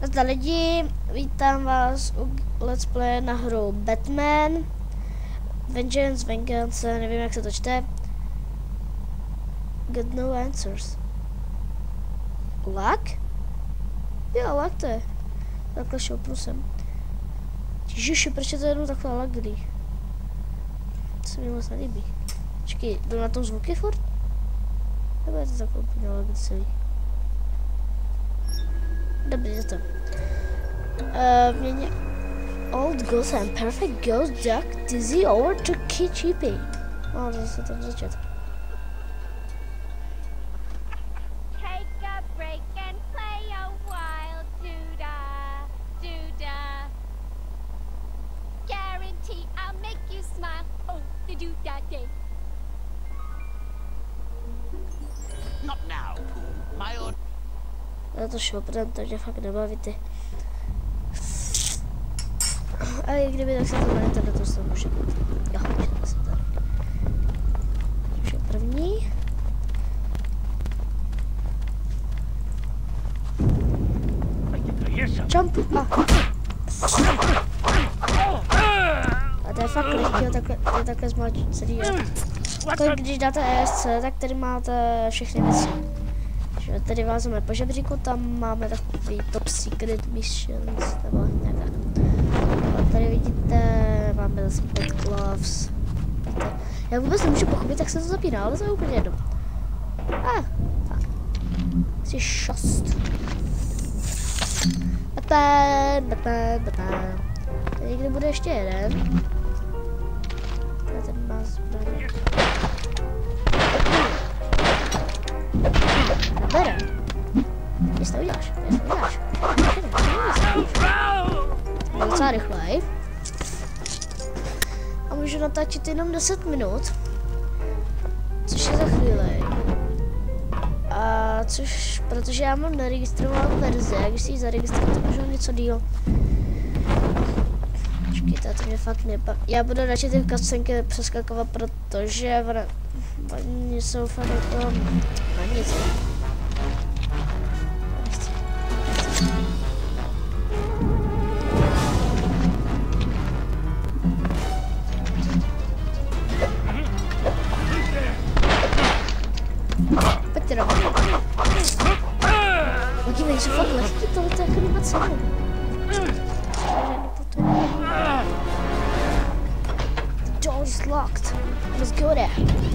Zdar lidi, vítám vás u Let's Play na hru Batman Vengeance, nevím jak se to čte. Get no answers. Lag? Jo, lag to je. Takhle šoupnu sem. Ježiši, proč je to jenom takhle lagný? To se mi moc nelíbí. Počkej, jdu na tom zvuky furt? Nebo je to takhle úplně lagný celý? Dobrý, za to. Měně Old Ghost and Perfect Ghost Duck Dizzy over to Kitchippy. No, zase tam začít. Take a break and play a while, doodah, doodah. Guarantee I'll make you smile. Oh, the doodah day. Not now, Pooh. My own. Já to šoupnem, to mě fakt nebaví ty. Ale i kdyby, tak se to na internetu snad může být. Jo, může se tady. Což je první. Jump! A to je fakt lehký, to je takhle zmáčit celý. To když dáte ESC, tak tady máte všechny věci. Že tady vázeme po žebříku, tam máme takový top secret missions, nebo nějak tak. A tady vidíte, máme zase Bad Gloves. Já vůbec nemůžu pochopit, jak se to zapíná, ale to je úplně jedno. Tak. Jsi šost. Batman. Tady někdy bude ještě jeden. Ten má zbraně. Bere. Nic to uděláš. Docela rychlej. A můžu natáčet jenom 10 minut. Což je za chvíli. A což, protože já mám neregistrovanou verzi, a když si ji zaregistruju, tak můžu něco díl. Počkejte, to mě fakt nebaví. Já budu radši ty cutscenky přeskakovat, protože oni jsou fakt jako na nic. Pojďte do mě. Podívej, že fakt lehký tohle jako nemá cenu. The door is locked. Let's go there.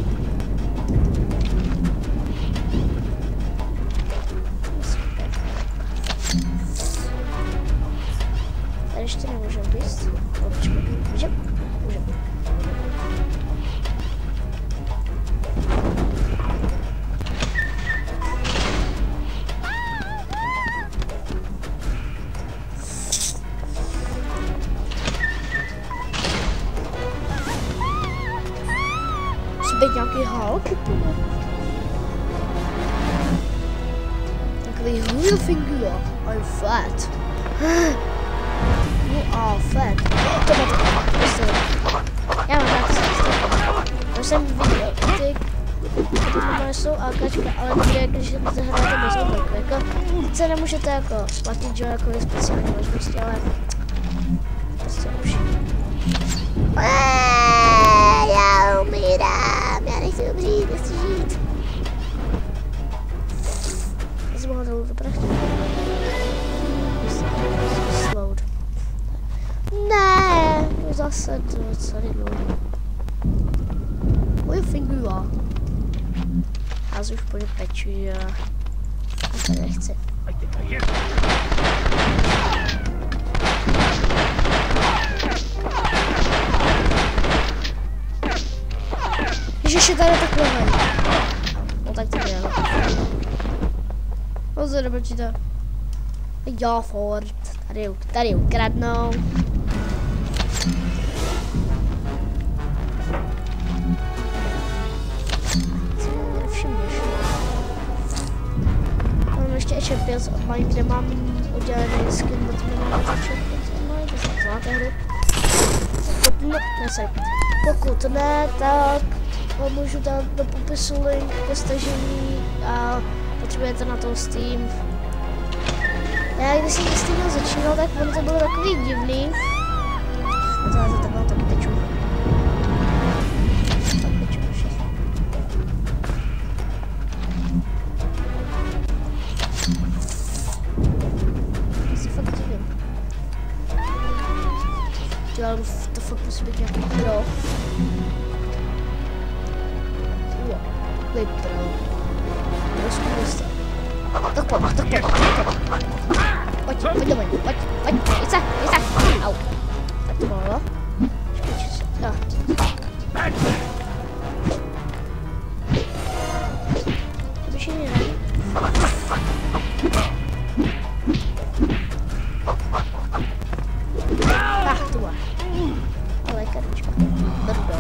Tady ještě nemůžeme být. Můžeme? Můžeme. Být nějaký Hulk? Takový Hulk-figur. I'm fat. You are fat. To má to. Já mám rád se. Já jsem viděl, ty jsou AKčka, ale někde, když zahrajete bez oblek. Jako, teď se nemůžete jako platit, že jako je speciální možnosti, ale prostě už. Já umírám, já nechci umřít, nechci žít. Já jsem mohl dolů do prachty. Slowed. Ne, zase to celý dlouho. Moje fingura. Já už úplně peču, že já to nechci. Ježiši, tady je takhle ven. No tak to je. Pozor, nepočítá. Já furt. Tady ukradnou. Mám ještě Champions Online, kde mám udělaný skin Batmana Champions Online, to jsou zlaté hry. Pokud ne, tak můžu dát do popisu link ke stažení a potřebujete na to Steam. Já když jsem s tím začínal, tak on to bylo takový divný. A to za tebou taky teču. Tak teču všechno. Já si fakt divím. Ale to fakt musí být nějaký pro. Vypro. Trošku místo. Tak pojď. Pojď do mě, pojď, jď se. Au. Tak to bylo. Jo. To už jiný ne. Tak, to má. Ale karnička. Brdo.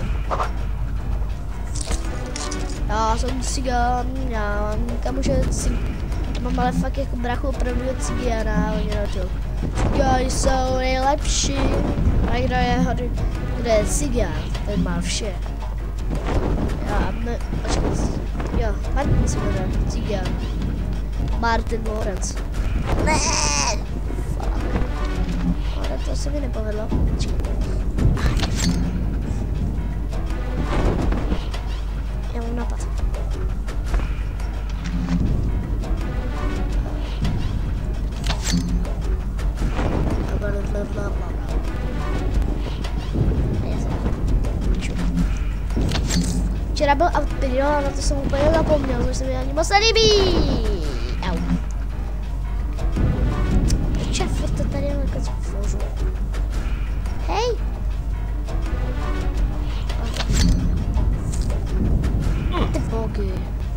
Já jsem cigán, já mám kamoše mám ale fakt jako brachu opravdu cigána, oni na to. Cigáni jsou nejlepší. A kdo je cigán, ten má vše. Jo, Martin se jmenuje, cigán. Martin Lorenz. Ne! Fuck. Ale to se mi nepovedlo. Já mám nápad. Včera byl outbid, a na to jsem úplně zapomněl, což se mi ani moc nelíbí. Au. Proč furt to tady jen jako zvožu? Hej! Ty bogy.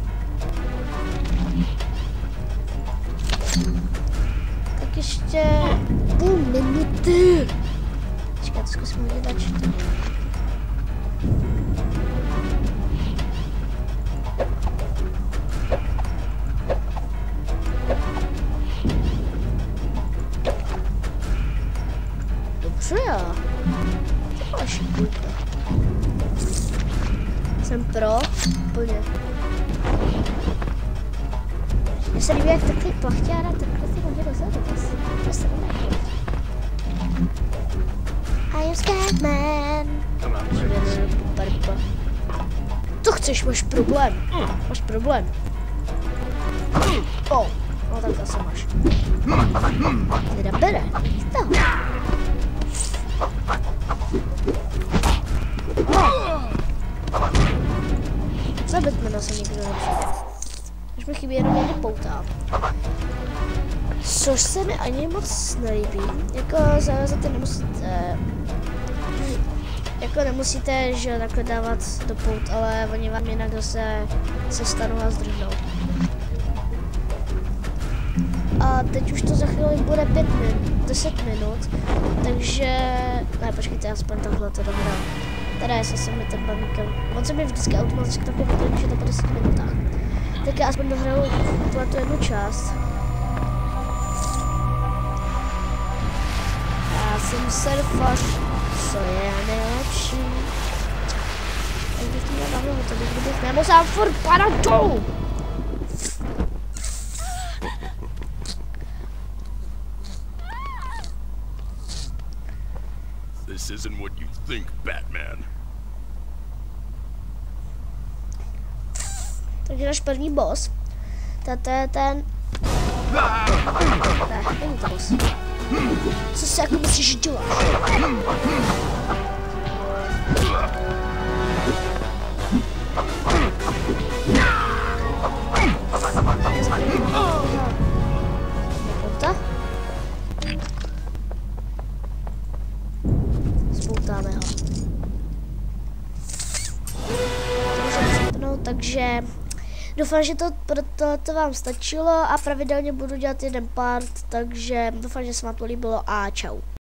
Tak ještě půl minuty. Počkej, to zkusím udělat 4. Dobře, já. To byla šipulka. Jsem pro, úplně. Mně se líbí, jak takový plachťára takhle si může dozadu. To se nemá. I am Scatman. Co chceš, máš problém. Máš problém. Oh, no tak zase máš. Teda bere. Za Batmana se nikdo nepřijde. Až mi chybí jenom jeden poutá. Což se mi ani moc nelíbí. Jako za ty nemusíte... Jako nemusíte, že takhle dávat do pout, ale oni vám jinak zase se stanou a zdrhnou. A teď už to za chvíli bude 10 minut, takže... Ne, počkejte, aspoň takhle to dobrá. Teda jestli se mi ten bavíkem... On se mi vždycky automaticky takhle vyplní, že to po 10 minutách. Tak já aspoň dohraju tu jednu část. Já jsem surfař, co je nejlepší. Jak bych to měl bavilo, to bych nemusel furt padat dolů. This isn't what you think, Batman. Takže náš první boss. To je ten... Ne, není to boss. Co si jako myslíš, že děláš? Nepouta? Spoutáme ho. Takže doufám, že to pro to vám stačilo a pravidelně budu dělat jeden part, takže doufám, že se vám to líbilo a čau.